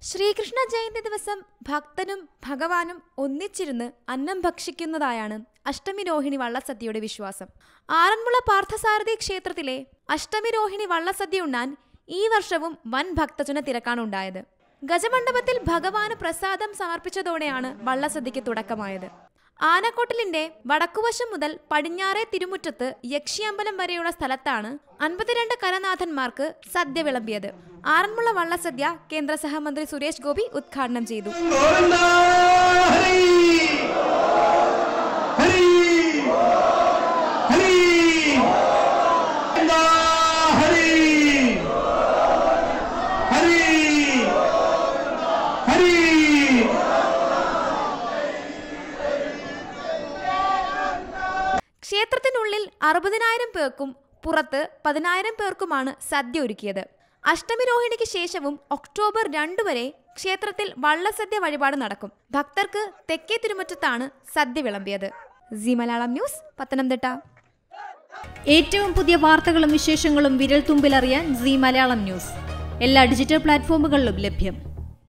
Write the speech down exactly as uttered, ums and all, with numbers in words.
ശ്രീകൃഷ്ണ ജയന്തി ദിവസം ഭക്തനും ഭഗവാനും ഒന്നിച്ചിരുന്ന് അന്നം ഭക്ഷിക്കുന്നതായാണ് അഷ്ടമിരോഹിണി വള്ളസദ്യയുടെ വിശ്വാസം. ആറന്മുള പാർത്ഥസാരഥി ക്ഷേത്രത്തിലെ അഷ്ടമിരോഹിണി വള്ളസദ്യ ഉണ്ണാൻ ഈ വർഷവും വൻ ഭക്തജന തിരക്കാണുണ്ടായത്. ഗജമണ്ഡപത്തിൽ ഭഗവാന് പ്രസാദം സമർപ്പിച്ചതോടെയാണ് വള്ളസദ്യക്ക് തുടക്കമായത്. ആനക്കൊട്ടിലിന്റെ വടക്കുവശം മുതൽ പടിഞ്ഞാറേ തിരുമുറ്റത്ത് യക്ഷിയമ്പലം വരെയുള്ള സ്ഥലത്താണ് അൻപത്തിരണ്ട് കരനാഥന്മാർക്ക് സദ്യ വിളമ്പിയത്. ആറന്മുള വള്ളസദ്യ കേന്ദ്ര സഹമന്ത്രി സുരേഷ് ഗോപി ഉദ്ഘാടനം ചെയ്തു. ക്ഷേത്രത്തിനുള്ളിൽ അറുപതിനായിരം പേർക്കും പുറത്ത് പതിനായിരം പേർക്കുമാണ് സദ്യ ഒരുക്കിയത്. അഷ്ടമിരോഹിണിക്ക് ശേഷവും ഒക്ടോബർ രണ്ട് വരെ ക്ഷേത്രത്തിൽ വള്ളസദ്യ വഴിപാട് നടക്കും. ഭക്തർക്ക് തെക്കേ തിരുമുറ്റത്താണ് സദ്യ വിളമ്പിയത്. സി മലയാളം ന്യൂസ്, പത്തനംതിട്ട. ഏറ്റവും പുതിയ വാർത്തകളും വിശേഷങ്ങളും വിരൽ തുമ്പിലറിയാൻ സി മലയാളം ന്യൂസ് എല്ലാ ഡിജിറ്റൽ പ്ലാറ്റ്ഫോമുകളിലും ലഭ്യം.